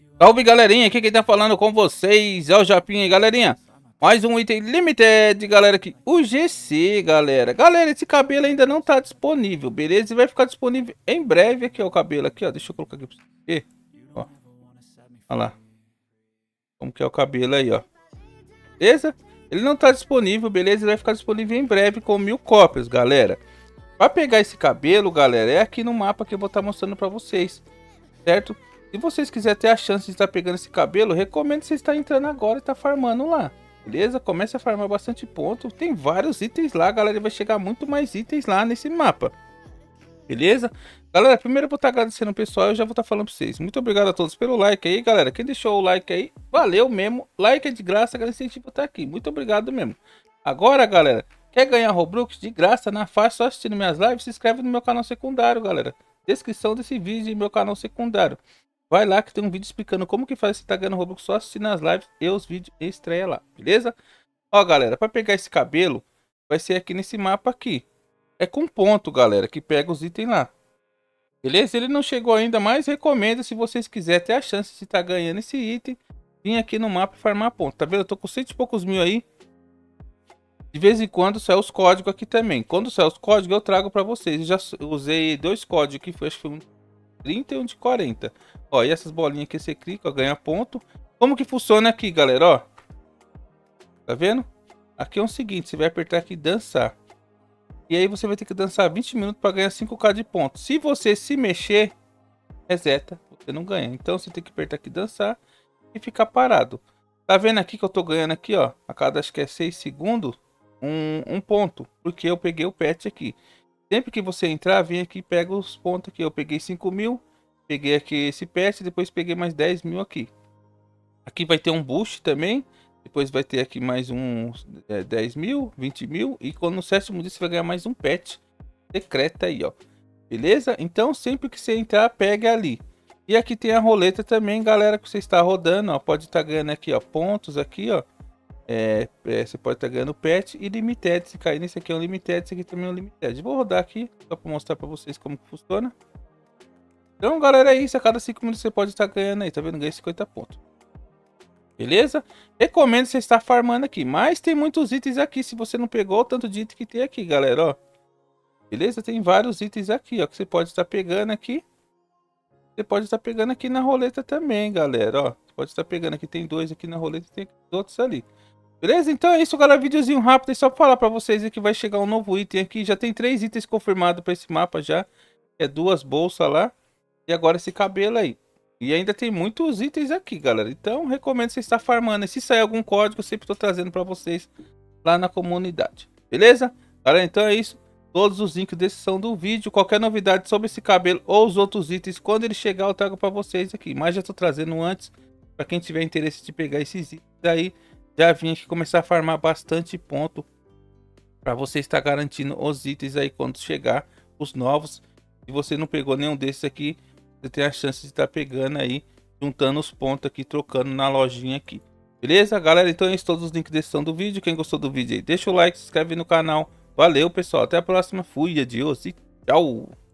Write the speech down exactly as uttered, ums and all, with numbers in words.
Salve, galerinha, aqui quem tá falando com vocês é o Japinha, galerinha. Mais um item limited, galera, aqui, o G C, galera. Galera, esse cabelo ainda não tá disponível, beleza? E vai ficar disponível em breve aqui, ó, o cabelo aqui, ó. Deixa eu colocar aqui pra você ver, ó. Olha lá. Como que é o cabelo aí, ó. Beleza? Ele não tá disponível, beleza? Ele vai ficar disponível em breve com mil cópias, galera. Pra pegar esse cabelo, galera, é aqui no mapa que eu vou estar mostrando pra vocês, certo? Se vocês quiserem ter a chance de estar pegando esse cabelo, recomendo você estar entrando agora e estar farmando lá, beleza? Comece a farmar bastante ponto. Tem vários itens lá, galera, e vai chegar muito mais itens lá nesse mapa, beleza? Galera, primeiro eu vou estar agradecendo o pessoal, eu já vou estar falando para vocês. Muito obrigado a todos pelo like aí, galera. Quem deixou o like aí, valeu mesmo. Like é de graça, galera, incentivo tá aqui. Muito obrigado mesmo. Agora, galera, quer ganhar Robux de graça na faixa só assistindo minhas lives? Se inscreve no meu canal secundário, galera. Descrição desse vídeo e meu canal secundário. Vai lá que tem um vídeo explicando como que faz você tá ganhando Robux só assistindo as lives e os vídeos e estreia lá, beleza? Ó, galera, para pegar esse cabelo, vai ser aqui nesse mapa aqui. É com ponto, galera, que pega os itens lá. Beleza? Ele não chegou ainda, mas recomendo, se vocês quiserem ter a chance de estar tá ganhando esse item, vir aqui no mapa e farmar ponto. Tá vendo? Eu tô com cento e poucos mil aí. De vez em quando sai os códigos aqui também. Quando sai os códigos eu trago para vocês. Eu já usei dois códigos que foi, acho que foi um trinta e um de quarenta. Ó, e essas bolinhas que você clica, ó, ganha ponto. Como que funciona aqui, galera, ó? Tá vendo? Aqui é o seguinte, você vai apertar aqui dançar. E aí você vai ter que dançar vinte minutos para ganhar cinco K de pontos. Se você se mexer, reseta, você não ganha. Então você tem que apertar aqui dançar e ficar parado. Tá vendo aqui que eu tô ganhando aqui, ó? A cada, acho que é seis segundos, um, um ponto. Porque eu peguei o pet aqui. Sempre que você entrar, vem aqui e pega os pontos aqui. Eu peguei cinco mil, peguei aqui esse pet, depois peguei mais dez mil aqui. Aqui vai ter um boost também. Depois vai ter aqui mais uns é, dez mil, vinte mil. E quando no sétimo dia você vai ganhar mais um pet secreto aí, ó. Beleza? Então sempre que você entrar, pega ali. E aqui tem a roleta também, galera, que você está rodando, ó. Pode estar ganhando aqui, ó, pontos aqui, ó. É, é, você pode estar ganhando pet e limited. Se cair nesse aqui é um limited, esse aqui também é um limited. Vou rodar aqui só para mostrar para vocês como que funciona. Então, galera, é isso. A cada cinco minutos você pode estar ganhando aí, tá vendo? Ganhei cinquenta pontos. Beleza? Recomendo você estar farmando aqui. Mas tem muitos itens aqui. Se você não pegou o tanto de item que tem aqui, galera, ó. Beleza? Tem vários itens aqui, ó, que você pode estar pegando aqui. Você pode estar pegando aqui na roleta também, galera, ó. Você pode estar pegando aqui. Tem dois aqui na roleta e tem outros ali. Beleza? Então é isso, galera. Videozinho rápido. É só pra falar pra vocês que vai chegar um novo item aqui. Já tem três itens confirmados pra esse mapa já. É duas bolsas lá. E agora esse cabelo aí. E ainda tem muitos itens aqui, galera. Então recomendo você estar farmando. E se sair algum código, eu sempre estou trazendo pra vocês lá na comunidade. Beleza? Galera, então é isso. Todos os links de descrição do vídeo. Qualquer novidade sobre esse cabelo ou os outros itens, quando ele chegar, eu trago pra vocês aqui. Mas já tô trazendo antes. Pra quem tiver interesse de pegar esses itens aí. Já vim aqui começar a farmar bastante ponto para você estar garantindo os itens aí quando chegar os novos. Se você não pegou nenhum desses aqui, você tem a chance de estar pegando aí, juntando os pontos aqui, trocando na lojinha aqui. Beleza, galera? Então é isso, todos os links de descrição do vídeo. Quem gostou do vídeo aí, deixa o like, se inscreve no canal. Valeu, pessoal. Até a próxima. Fui, adiós e tchau.